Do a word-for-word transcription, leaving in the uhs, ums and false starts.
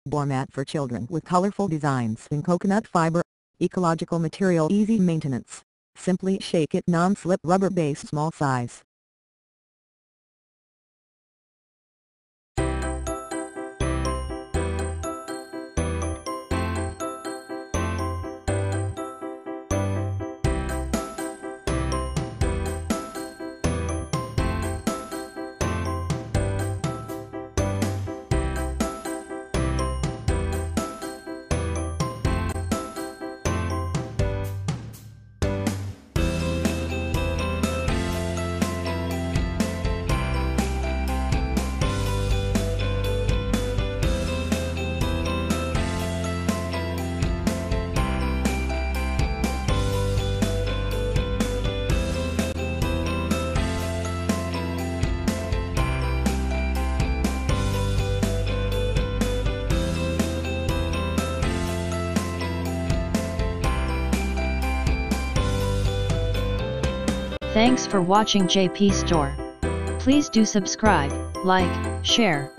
Doormat for children with colorful designs in coconut fiber. Ecological material, easy maintenance. Simply shake it, non-slip, rubber base, small size. Thanks for watching J P Store. Please do subscribe, like, share.